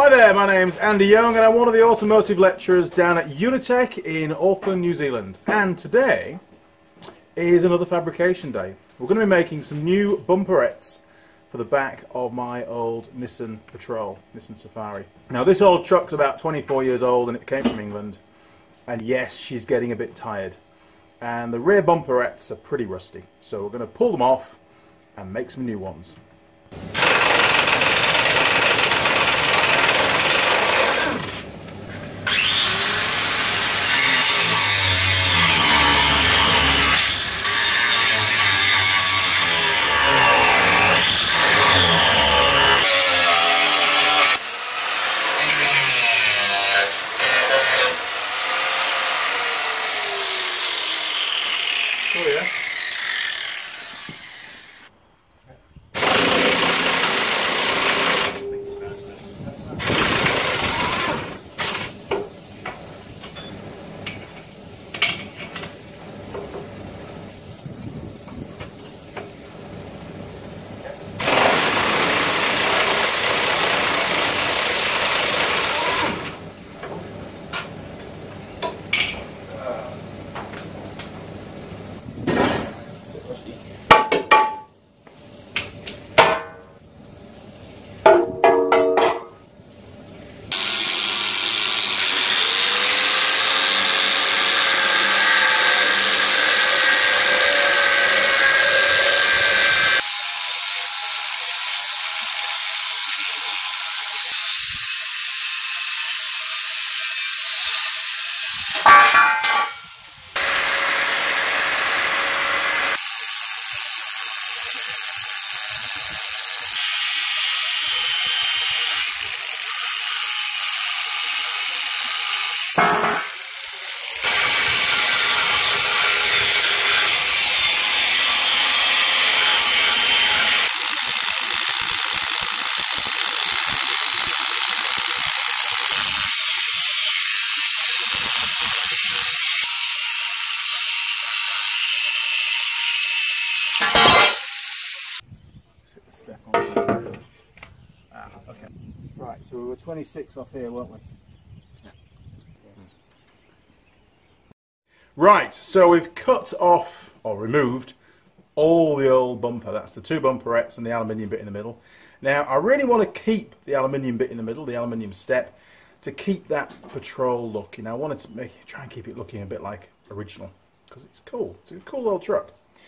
Hi there, my name's Andy Young and I'm one of the automotive lecturers down at Unitech in Auckland, New Zealand. And today is another fabrication day. We're going to be making some new bumperettes for the back of my old Nissan Patrol, Nissan Safari. Now this old truck's about 24 years old and it came from England. And yes, she's getting a bit tired. And the rear bumperettes are pretty rusty. So we're going to pull them off and make some new ones. Oh yeah. Step on. Okay. Right, so we were 26 off here, weren't we? Yeah. Right, so we've cut off, or removed, all the old bumper. That's the two bumperettes and the aluminium bit in the middle. Now, I really want to keep the aluminium bit in the middle, the aluminium step, to keep that Patrol look. You know, I wanted to try and keep it looking a bit like original, because it's cool. It's a cool old truck.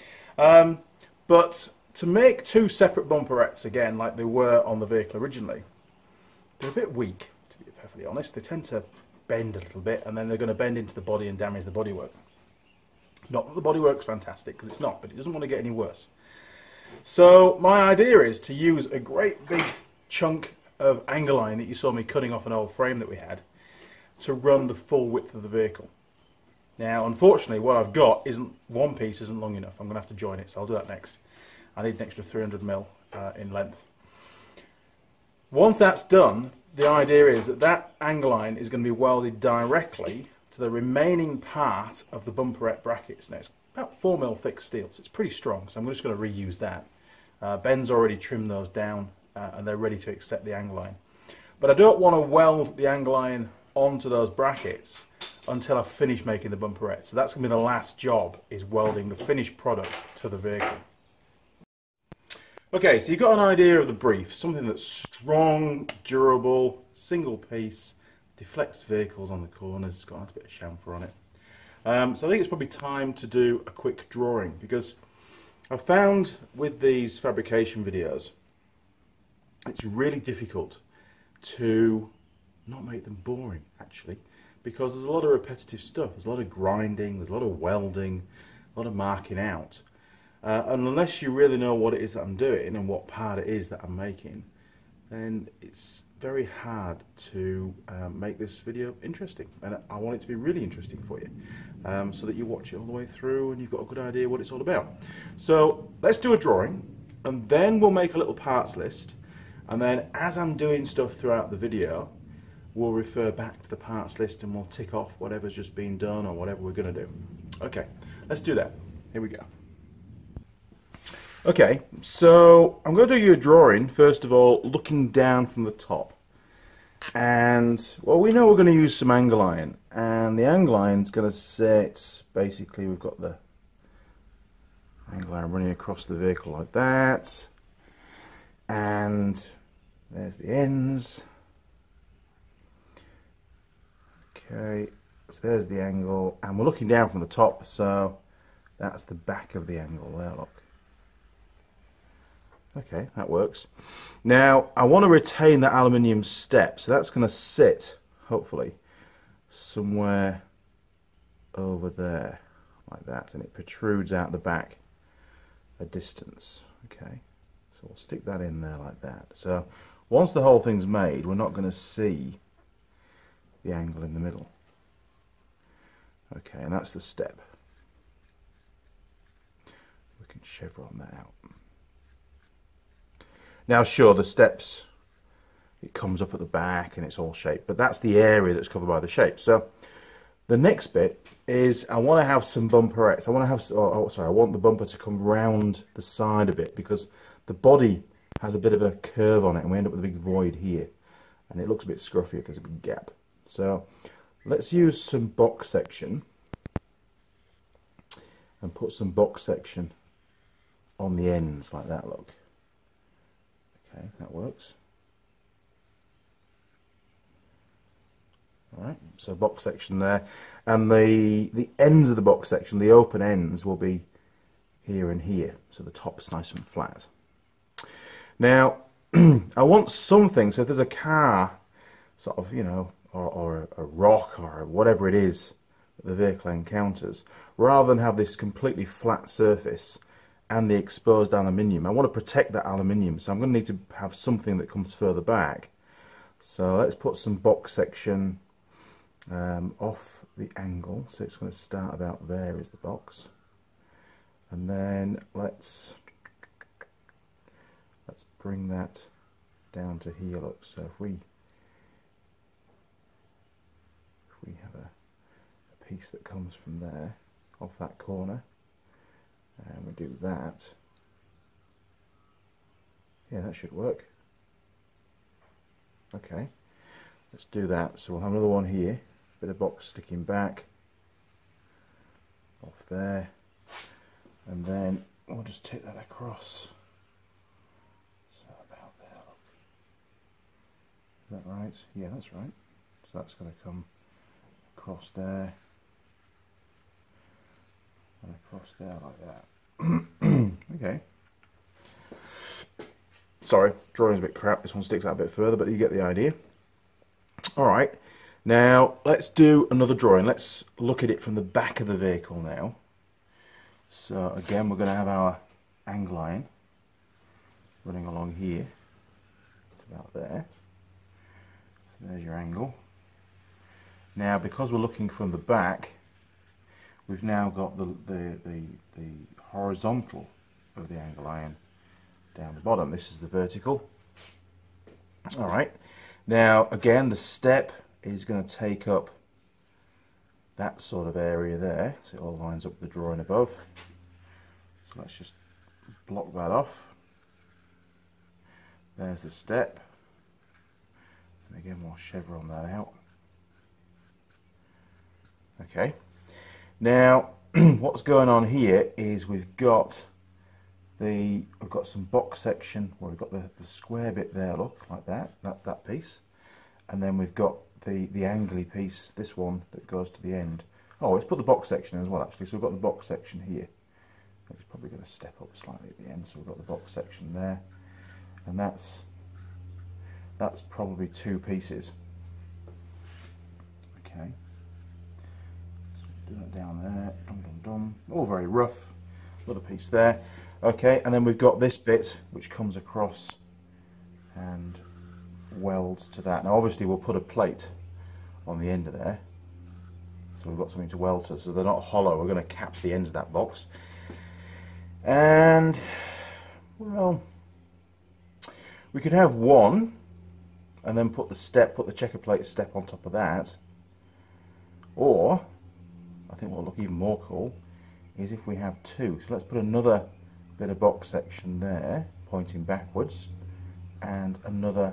But to make two separate bumperettes again, like they were on the vehicle originally, they're a bit weak, to be perfectly honest. They tend to bend a little bit, and then they're going to bend into the body and damage the bodywork. Not that the bodywork's fantastic, because it's not, but it doesn't want to get any worse. So my idea is to use a great big chunk of angle iron that you saw me cutting off an old frame that we had to run the full width of the vehicle. Now, unfortunately, what I've got isn't, one piece isn't long enough. I'm going to have to join it, so I'll do that next. I need an extra 300mm in length. Once that's done, the idea is that that angle iron is going to be welded directly to the remaining part of the bumperette brackets. Now, it's about 4mm thick steel, so it's pretty strong, so I'm just going to reuse that. Ben's already trimmed those down, and they're ready to accept the angle iron. But I don't want to weld the angle iron onto those brackets until I finish making the bumperette. So that's going to be the last job, is welding the finished product to the vehicle. Okay, so you've got an idea of the brief, something that's strong, durable, single piece, deflects vehicles on the corners, it's got a bit of chamfer on it. So I think it's probably time to do a quick drawing, because I've found with these fabrication videos, it's really difficult to not make them boring, actually, because there's a lot of repetitive stuff, there's a lot of grinding, there's a lot of welding, a lot of marking out. And unless you really know what it is that I'm doing and what part it is that I'm making, then it's very hard to make this video interesting. And I want it to be really interesting for you, so that you watch it all the way through and you've got a good idea what it's all about. So let's do a drawing, and then we'll make a little parts list, and then as I'm doing stuff throughout the video, we'll refer back to the parts list and we'll tick off whatever's just been done or whatever we're going to do. Okay, let's do that. Here we go. Okay, so I'm going to do you a drawing, first of all, looking down from the top. And well, we know we're going to use some angle iron, and the angle iron's going to sit, basically we've got the angle iron running across the vehicle like that, and there's the ends. Okay, so there's the angle, and we're looking down from the top, so that's the back of the angle there, look. Okay, that works. Now, I want to retain that aluminium step, so that's going to sit, hopefully, somewhere over there, like that, and it protrudes out the back a distance. Okay, so we'll stick that in there like that. So, once the whole thing's made, we're not going to see the angle in the middle. Okay, and that's the step. We can chevron that out. Now sure, the steps, it comes up at the back and it's all shaped, but that's the area that's covered by the shape. So the next bit is I want to have some bumperettes. I want to have, I want the bumper to come round the side a bit, because the body has a bit of a curve on it and we end up with a big void here, and it looks a bit scruffy if there's a big gap. So let's use some box section and put some box section on the ends like that, look. Okay, that works. Alright, so box section there, and the ends of the box section, the open ends, will be here and here, so the top's nice and flat. Now, I want something, so if there's a car, sort of, you know, or a rock or whatever it is that the vehicle encounters, rather than have this completely flat surface and the exposed aluminium, I want to protect that aluminium, so I'm going to need to have something that comes further back. So let's put some box section off the angle, so it's going to start about there is the box, and then let's bring that down to here, look. So if we have a piece that comes from there off that corner, and we do that, yeah, that should work. Okay, let's do that. So we'll have another one here, bit of box sticking back off there, and then we'll just take that across. So about there, look. Is that right? Yeah, that's right. So that's going to come across there and across there like that. Okay. Sorry, drawing's a bit crap. This one sticks out a bit further, but you get the idea. Alright, now let's do another drawing. Let's look at it from the back of the vehicle now. So again, we're going to have our angle iron running along here, about there. So there's your angle. Now, because we're looking from the back, we've now got the horizontal of the angle iron down the bottom. This is the vertical. Alright, now again the step is going to take up that sort of area there, so it all lines up with the drawing above. So let's just block that off. There's the step, and again we'll chevron that out. Okay, now what's going on here is we've got some box section where we've got the square bit there, look, like that. That's that piece, and then we've got the angly piece, this one that goes to the end. Oh, let's put the box section in as well, actually. So we've got the box section here. It's probably going to step up slightly at the end, so we've got the box section there, and that's probably two pieces. Okay. Do that down there, dum dum dum, all very rough. Another piece there. Okay, and then we've got this bit which comes across and welds to that. Now obviously we'll put a plate on the end of there, so we've got something to weld to, so they're not hollow. We're going to cap the ends of that box. And well, we could have one and then put the checker plate step on top of that, or I think what will look even more cool is if we have two. So let's put another bit of box section there pointing backwards and another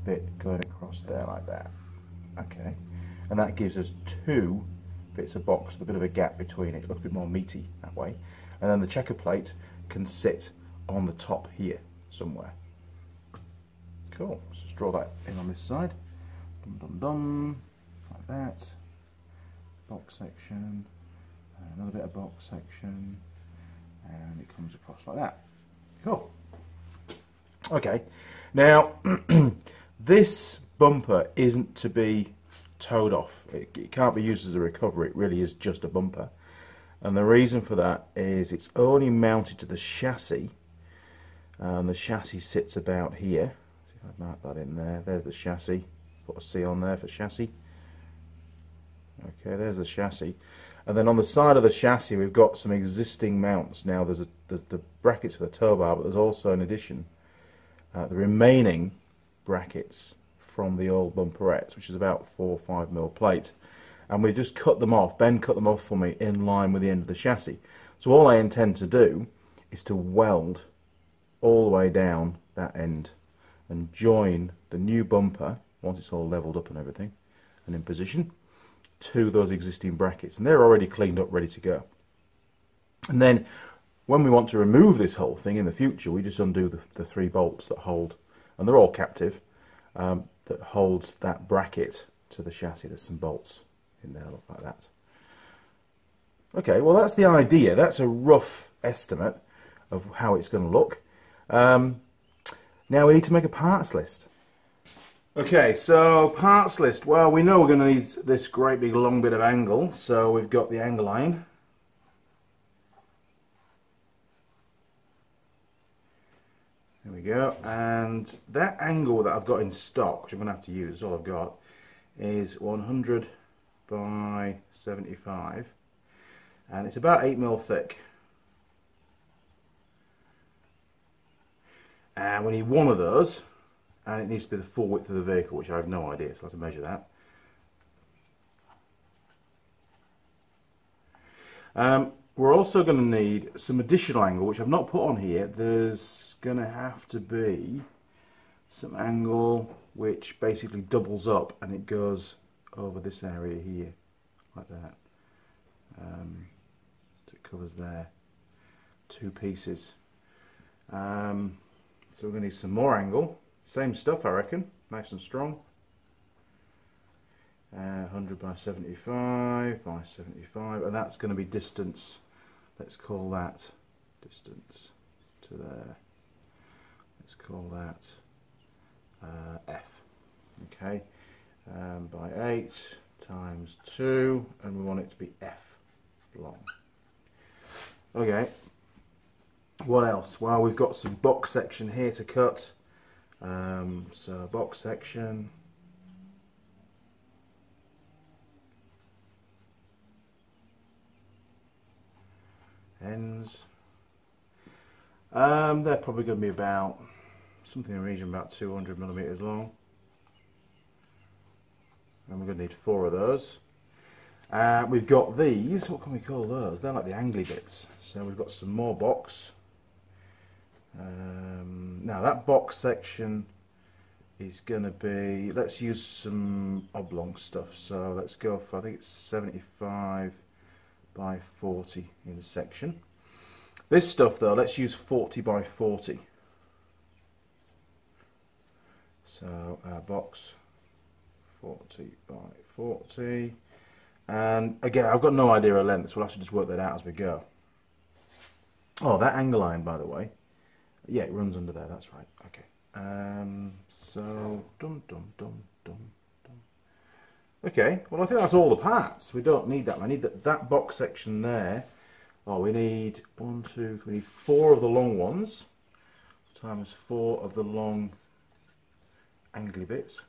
bit going across there like that. Okay, and that gives us 2 bits of box with a bit of a gap between it. It looks a bit more meaty that way. And then the checker plate can sit on the top here somewhere. Cool. Let's just draw that in on this side. Dum dum dum, like that. Box section, another bit of box section, and it comes across like that. Cool. Okay, now this bumper isn't to be towed off. It can't be used as a recovery. It really is just a bumper, and the reason for that is it's only mounted to the chassis, and the chassis sits about here. See if I mark that in there. There's the chassis. Put a C on there for chassis. Okay, there's the chassis, and then on the side of the chassis we've got some existing mounts. Now there's the brackets for the tow bar, but there's also in addition the remaining brackets from the old bumperettes, which is about 4 or 5 mil plate, and we just cut them off. Ben cut them off for me in line with the end of the chassis. So all I intend to do is to weld all the way down that end and join the new bumper, once it's all leveled up and everything and in position, to those existing brackets, and they're already cleaned up, ready to go. And then when we want to remove this whole thing in the future, we just undo the 3 bolts that hold, and they're all captive, that holds that bracket to the chassis. There's some bolts in there, look like that. Okay, well that's the idea. That's a rough estimate of how it's going to look. Now we need to make a parts list. Okay, so parts list. Well, we know we're going to need this great big long bit of angle, so we've got the angle line. There we go, and that angle that I've got in stock, which I'm going to have to use, all I've got, is 100 by 75, and it's about 8 mil thick. And we need one of those, and it needs to be the full width of the vehicle, which I have no idea, so I have to measure that. We're also going to need some additional angle, which I've not put on here. There's going to have to be some angle which basically doubles up and it goes over this area here, like that. So it covers there. 2 pieces. So we're going to need some more angle. Same stuff, I reckon. Nice and strong. 100 by 75 by 75, and that's going to be distance. Let's call that distance to there. Let's call that F. Okay, by 8 times 2, and we want it to be F long. Okay, what else? Well, we've got some box section here to cut. So box section. Ends. They're probably going to be about something in the region about 200 millimeters long, and we're going to need 4 of those. We've got these. What can we call those? They're like the angly bits. So we've got some more box. Now that box section is going to be. Let's use some oblong stuff. So let's go for, I think it's 75 by 40 in section. This stuff though, let's use 40 by 40. So box 40 by 40, and again I've got no idea of length, so we'll have to just work that out as we go. Oh, that angle line, by the way, yeah, it runs under there, that's right. Okay, so dum dum dum dum dum. Okay, well I think that's all the parts. We don't need that. I need that box section there. Oh, we need 1, 2, we need 4 of the long ones times 4 of the long angly bits,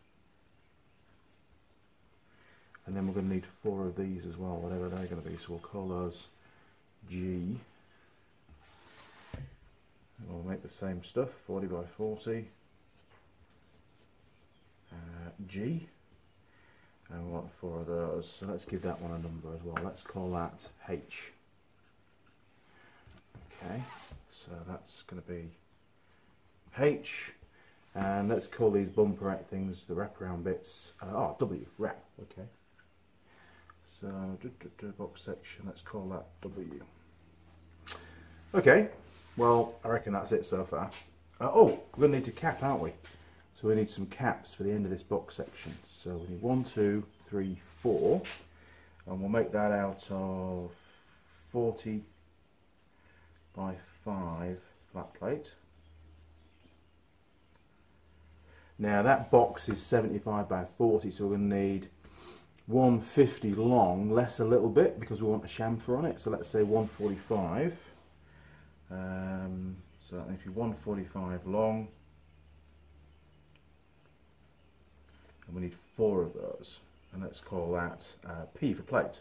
and then we're going to need 4 of these as well, whatever they're going to be, so we'll call those G, and we'll make the same stuff, 40 by 40, G, and we want 4 of those, so let's give that one a number as well. Let's call that H. Okay, so that's going to be H, And let's call these bumperette things, the wraparound bits, W, wrap, okay. So, box section, let's call that W. Okay, well, I reckon that's it so far. Oh, we're going to need to cap, aren't we? So we need some caps for the end of this box section. So we need 1, 2, 3, 4, and we'll make that out of 40 by 5 flat plate. Now that box is 75 by 40, so we're going to need 150 long, less a little bit because we want a chamfer on it. So let's say 145. So that needs to be 145 long. And we need 4 of those. And let's call that P for plate.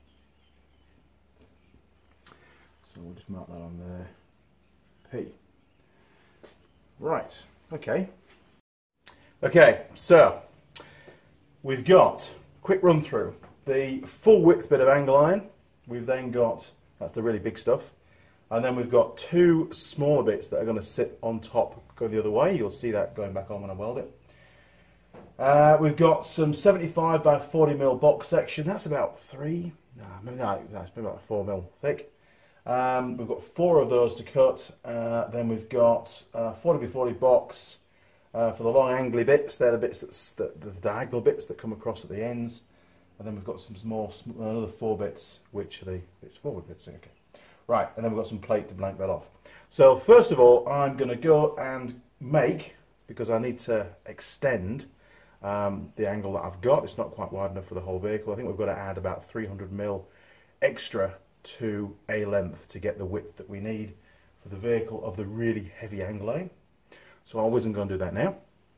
So we'll just mark that on there. P. Right, okay. Okay, so we've got, quick run through, the full width bit of angle iron. We've then got, that's the really big stuff. And then we've got 2 smaller bits that are going to sit on top, go the other way. You'll see that going back on when I weld it. We've got some 75 by 40 mil box section. That's about 3, that's maybe about 4 mil thick. We've got 4 of those to cut. Then we've got 40 by 40 box for the long angly bits. They're the bits the diagonal bits that come across at the ends. And then we've got some more, another 4 bits, which are it's forward bits. Okay. Right, and then we've got some plate to blank that off. So first of all, I'm going to go and make, because I need to extend the angle that I've got. It's not quite wide enough for the whole vehicle. I think we've got to add about 300 mil extra to a length to get the width that we need for the vehicle of the really heavy angle line. So I wasn't going to do that now.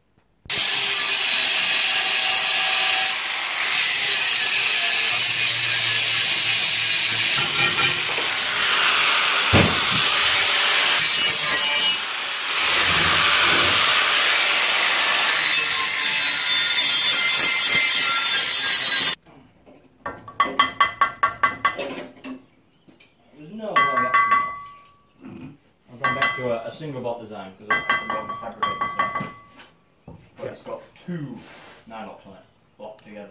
A single bolt design because I can go and fabricate this. But it's got 2 nylox on it, locked together.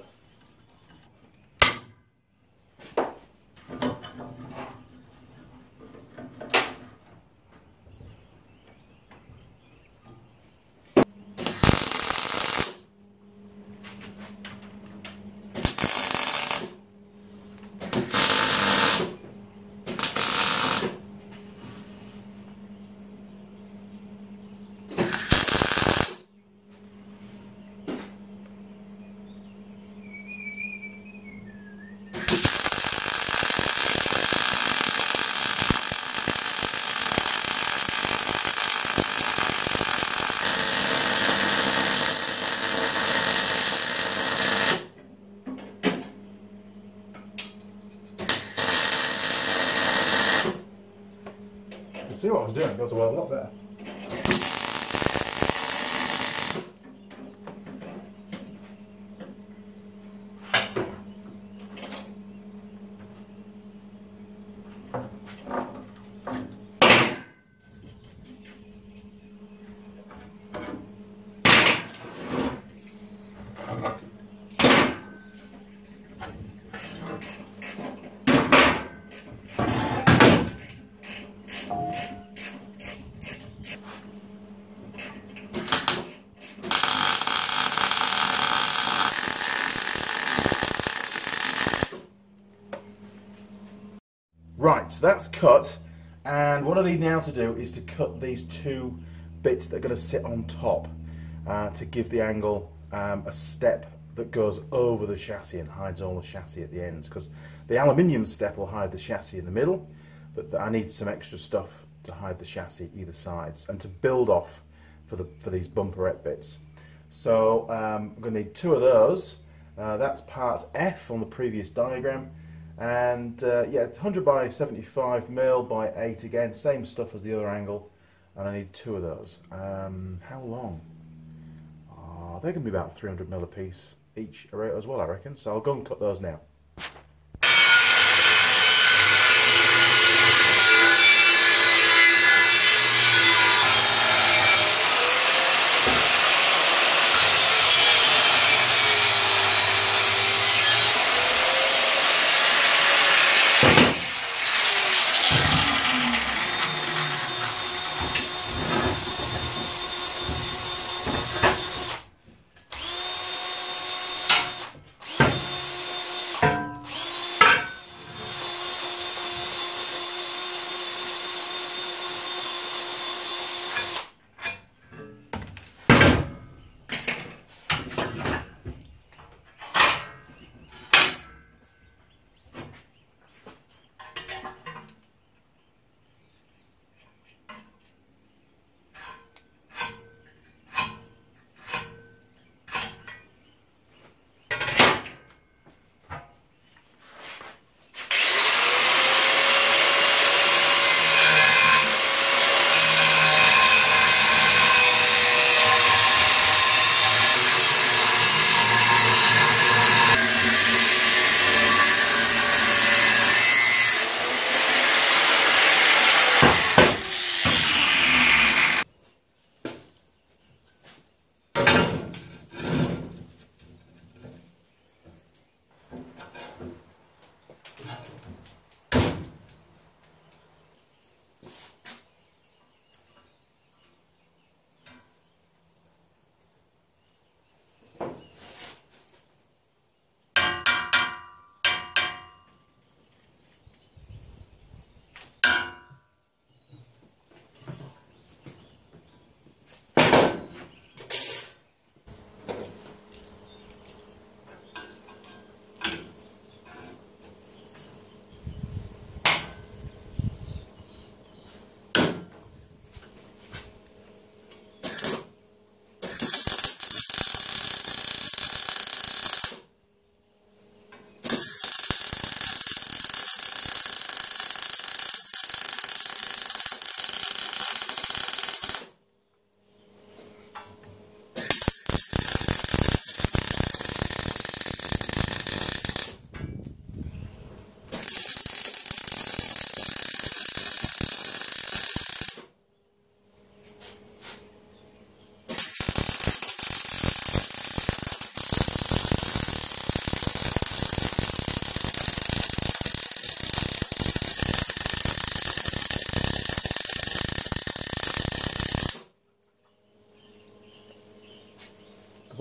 See what I was doing, it goes well a lot better. Right, so that's cut, and what I need now to do is to cut these 2 bits that are going to sit on top to give the angle a step that goes over the chassis and hides all the chassis at the ends, because the aluminium step will hide the chassis in the middle, but I need some extra stuff to hide the chassis either sides and to build off for these bumperette bits. So I'm going to need 2 of those. That's part F on the previous diagram. And yeah, 100 by 75 mil by 8 again, same stuff as the other angle, and I need 2 of those. How long? They're going to be about 300 mil a piece each as well, I reckon. So I'll go and cut those now.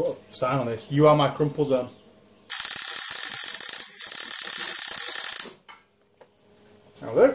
put a sign on this. You are my crumple zone. Now there.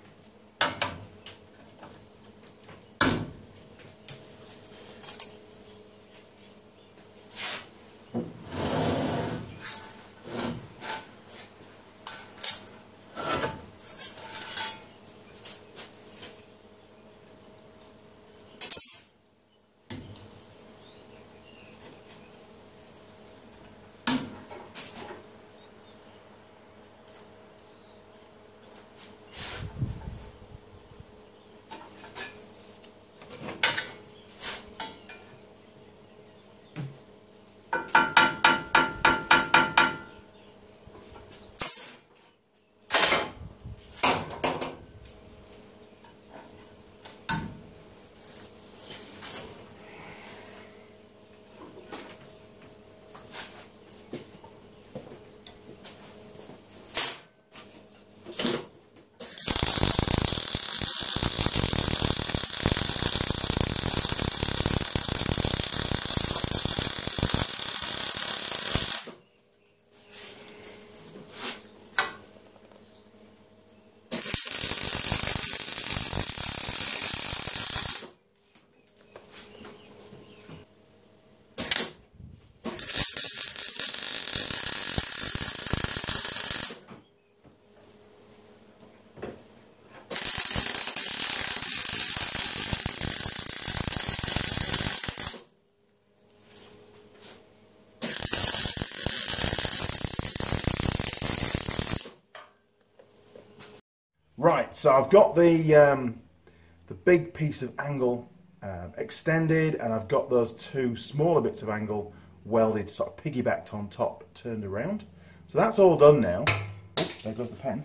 Right, so I've got the big piece of angle extended, and I've got those two smaller bits of angle welded, sort of piggybacked on top, turned around. So that's all done now. Oops, there goes the pen.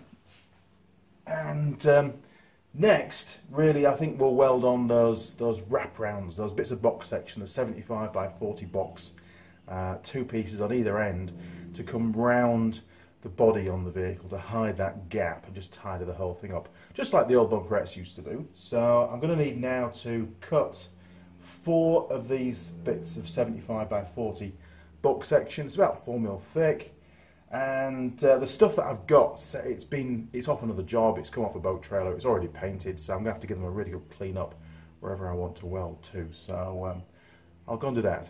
And next, really, I think we'll weld on those wrap rounds, those bits of box section, the 75 by 40 box, two pieces on either end, to come round the body on the vehicle to hide that gap and just tidy the whole thing up, just like the old bumperettes used to do. So I'm going to need now to cut 4 of these bits of 75 by 40 box section. It's about 4mm thick, and the stuff that I've got, it's off another job, it's come off a boat trailer, it's already painted, so I'm going to have to give them a really good clean up wherever I want to weld to. So I'll go and do that.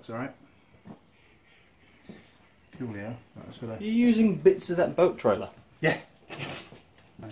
Looks alright. Coolio. That's good. Are you using bits of that boat trailer? Yeah. Nice.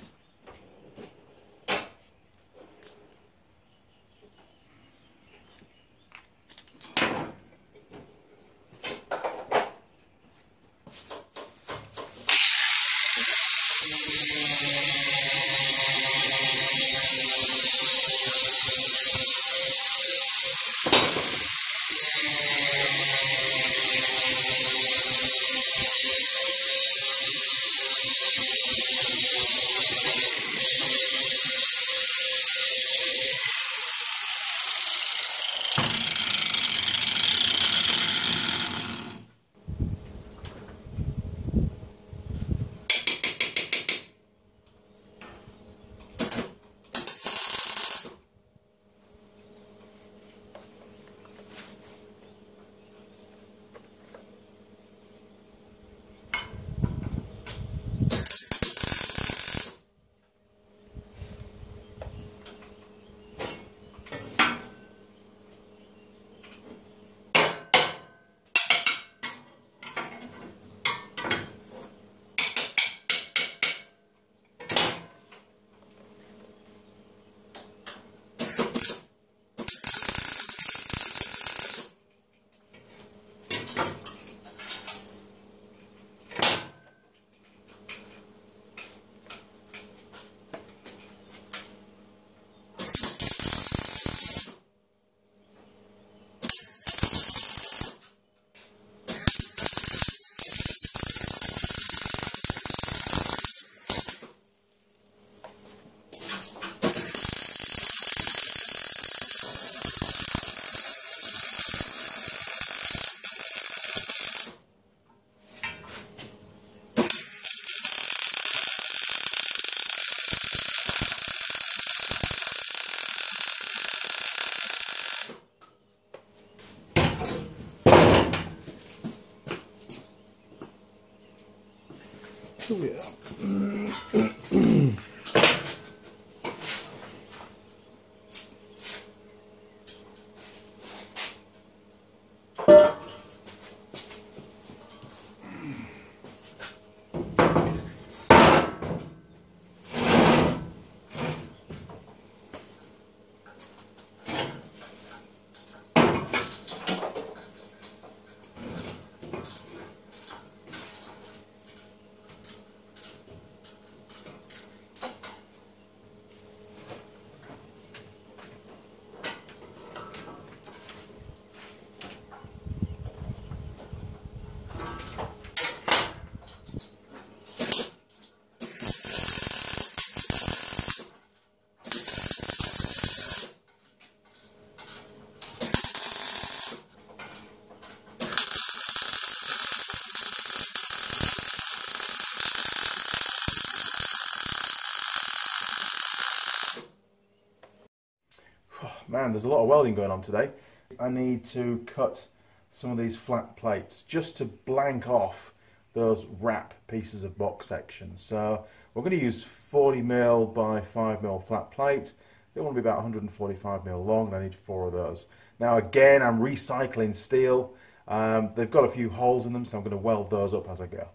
Coolio. Man, there's a lot of welding going on today. I need to cut some of these flat plates just to blank off those wrap pieces of box section. So we're going to use 40mm by 5mm flat plate. They want to be about 145mm long, and I need 4 of those. Now again, I'm recycling steel. They've got a few holes in them, so I'm going to weld those up as I go.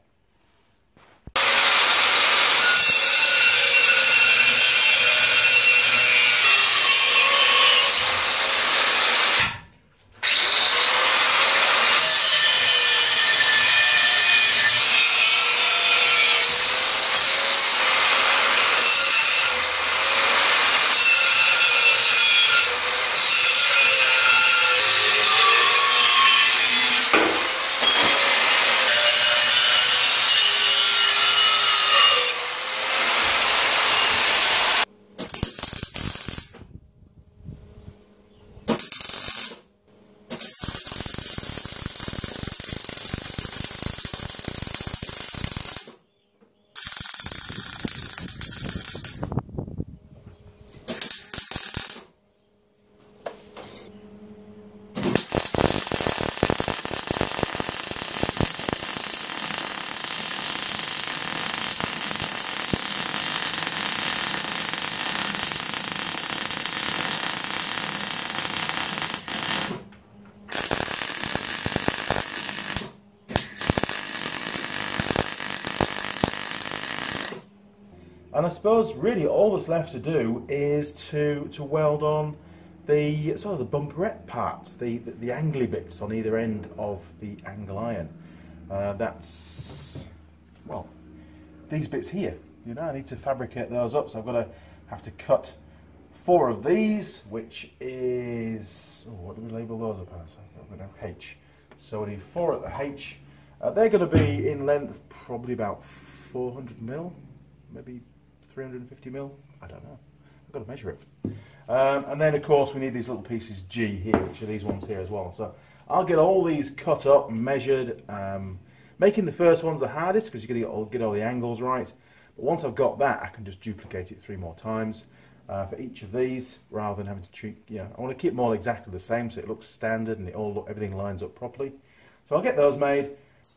And I suppose really all that's left to do is to weld on the sort of the bumperette parts, the angly bits on either end of the angle iron. That's, well, these bits here. You know, I need to fabricate those up, so I've got to have to cut 4 of these, which is, oh, what do we label those up as? I don't know, H. So we need 4 at the H. They're going to be in length probably about 400 mil, maybe 350 mil. I don't know. I've got to measure it. And then of course we need these little pieces G here, which are these ones here as well. So I'll get all these cut up and measured. Making the first ones the hardest because you've got to get all the angles right. But once I've got that, I can just duplicate it 3 more times for each of these, rather than having to treat. You know, I want to keep them all exactly the same so it looks standard and everything lines up properly. So I'll get those made.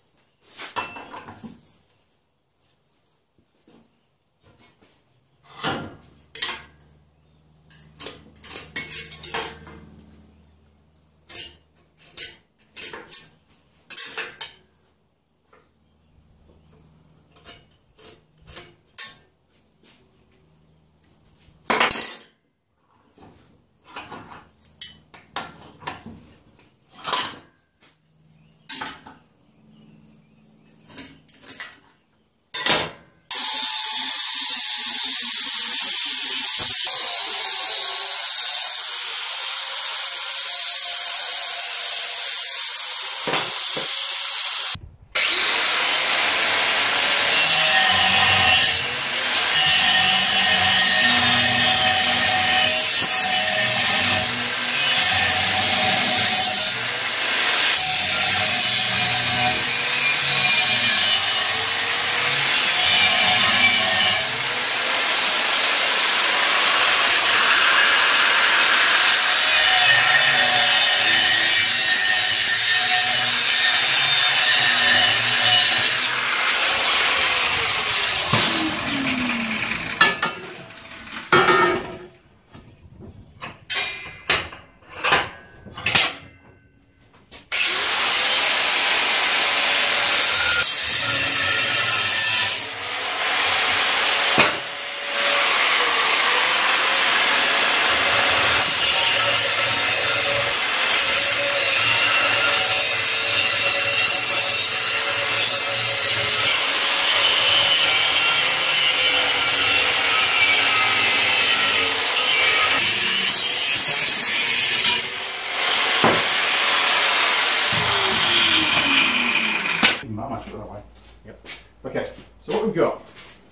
Yep. Okay, so what we've got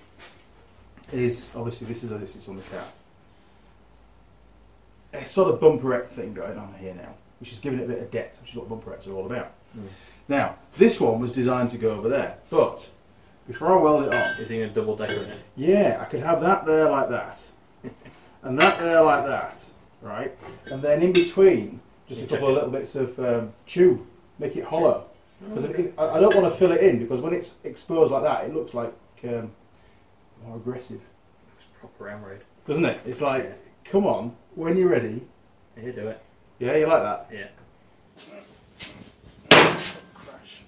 is, obviously this is as it sits on the car, a sort of bumperette thing going on here now, which is giving it a bit of depth, which is what bumperettes are all about. Now, this one was designed to go over there, but before I weld it on... You think a double decker in it? Yeah, I could have that there like that, and that there like that, right? And then in between, just a couple of little bits of tube, make it hollow. Because I don't want to fill it in, because when it's exposed like that, it looks like more aggressive. It looks proper emerald. Doesn't it? It's like, yeah. Come on, when you're ready. Yeah, do it. Yeah, you like that? Yeah. Crash.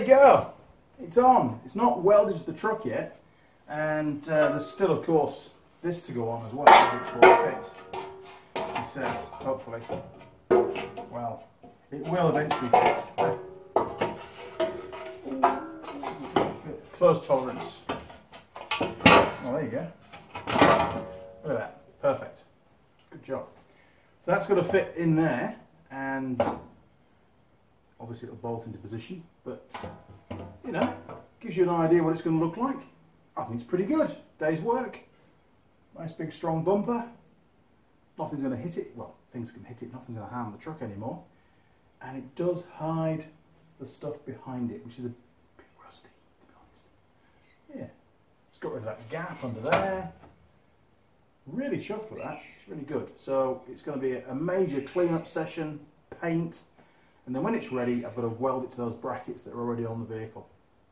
go. It's on. It's not welded to the truck yet, and there's still, of course, this to go on as well, which will fit. He says, hopefully. Well, it will eventually fit. Close tolerance. Well, there you go. Look at that. Perfect. Good job. So that's got to fit in there, and obviously it'll bolt into position, but you know, gives you an idea what it's going to look like. I think it's pretty good. Day's work. Nice big strong bumper. Nothing's going to hit it. Well, things can hit it. Nothing's going to harm the truck anymore. And it does hide the stuff behind it, which is a bit rusty, to be honest. Yeah. It's got rid of that gap under there. Really chuffed with that. It's really good. So it's going to be a major clean-up session, paint, and then when it's ready, I've got to weld it to those brackets that are already on the vehicle.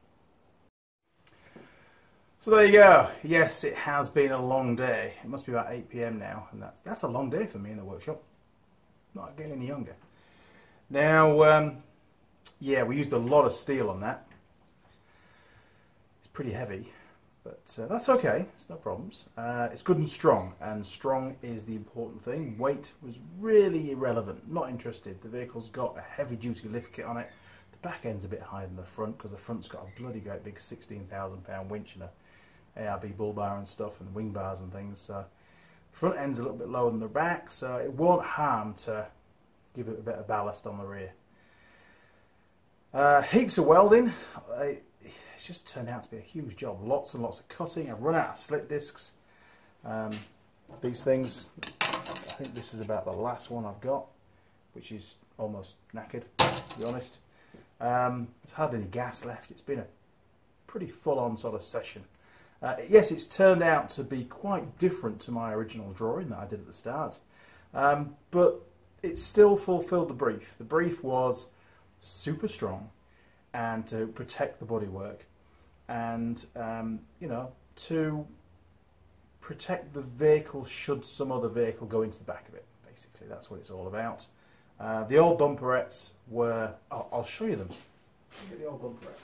So there you go. Yes, it has been a long day. It must be about 8 PM now, and that's a long day for me in the workshop. Not getting any younger. Now, yeah, we used a lot of steel on that. It's pretty heavy, but that's okay. It's no problems. It's good and strong is the important thing. Weight was really irrelevant. Not interested. The vehicle's got a heavy-duty lift kit on it. The back end's a bit higher than the front because the front's got a bloody great big 16,000 pound winch and a ARB bull bar and stuff and wing bars and things. So front end's a little bit lower than the back, so it won't harm to give it a bit of ballast on the rear. Heaps of welding. It's just turned out to be a huge job. Lots and lots of cutting. I've run out of slit discs. These things, I think this is about the last one I've got, which is almost knackered, to be honest. There's hardly any gas left. It's been a pretty full-on sort of session. Yes, it's turned out to be quite different to my original drawing that I did at the start, but it still fulfilled the brief. The brief was super strong and to protect the bodywork and, you know, to protect the vehicle should some other vehicle go into the back of it. Basically, that's what it's all about. The old bumperettes were... I'll show you them. Look at the old bumperettes.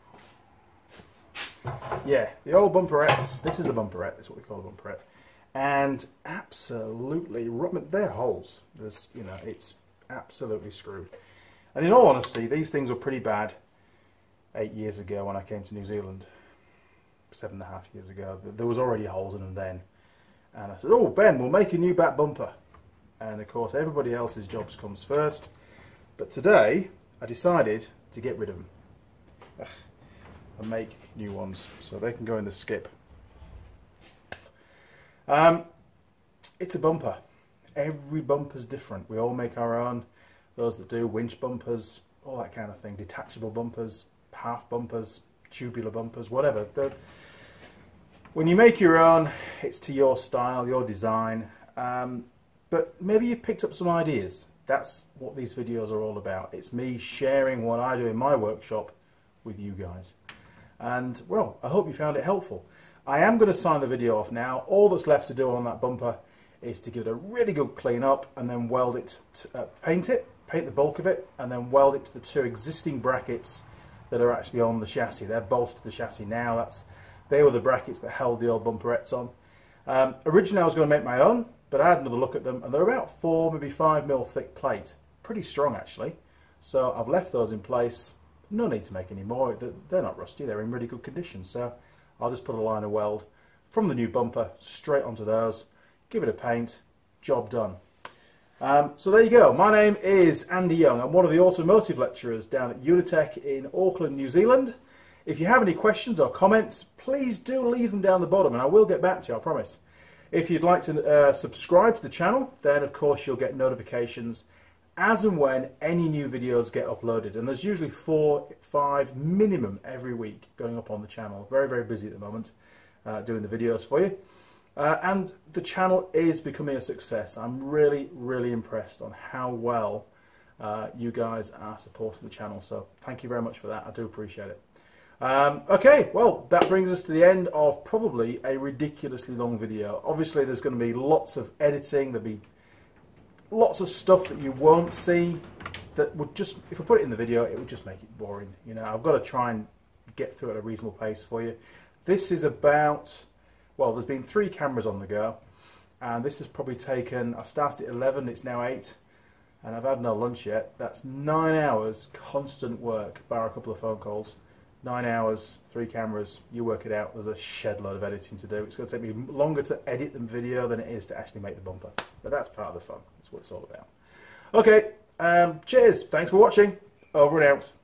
Yeah, the old bumperettes. This is a bumperette. That's what we call a bumperette. And absolutely, they're holes. There's, you know, it's absolutely screwed. And in all honesty, these things were pretty bad 8 years ago when I came to New Zealand. 7.5 years ago. There was already holes in them then. And I said, oh, Ben, we'll make a new back bumper. And of course, everybody else's jobs comes first. But today, I decided to get rid of them. And make new ones so they can go in the skip. It's a bumper. Every bumper's different. We all make our own. Those that do winch bumpers, all that kind of thing. Detachable bumpers, half bumpers, tubular bumpers, whatever. When you make your own, it's to your style, your design. But maybe you've picked up some ideas. That's what these videos are all about. It's me sharing what I do in my workshop with you guys. And, well, I hope you found it helpful. I am going to sign the video off now. All that's left to do on that bumper is to give it a really good clean up and then weld it, paint the bulk of it, and then weld it to the two existing brackets that are actually on the chassis. They're bolted to the chassis now. They were the brackets that held the old bumperettes on. Originally I was going to make my own, but I had another look at them, and they're about 4, maybe 5 mil thick plate. Pretty strong actually. So I've left those in place. No need to make any more. They're not rusty. They're in really good condition. So I'll just put a line of weld from the new bumper straight onto those. Give it a paint. Job done. So there you go. My name is Andy Young. I'm one of the automotive lecturers down at Unitech in Auckland, New Zealand. If you have any questions or comments, please do leave them down the bottom and I will get back to you, I promise. If you'd like to subscribe to the channel, then of course you'll get notifications as and when any new videos get uploaded. And there's usually 4, 5 minimum every week going up on the channel. Very, very busy at the moment doing the videos for you. And the channel is becoming a success. I'm really, really impressed on how well you guys are supporting the channel. So thank you very much for that. I do appreciate it. Okay, well, that brings us to the end of probably a ridiculously long video. Obviously, there's going to be lots of editing. There'll be lots of stuff that you won't see that would just, if I put it in the video, it would just make it boring. You know, I've got to try and get through at a reasonable pace for you. This is about, well, there's been 3 cameras on the go, and this has probably taken, I started at 11, it's now 8, and I've had no lunch yet. That's 9 hours constant work, bar a couple of phone calls. 9 hours, 3 cameras, you work it out. There's a shed load of editing to do. It's going to take me longer to edit the video than it is to actually make the bumper. But that's part of the fun. That's what it's all about. Okay, cheers. Thanks for watching. Over and out.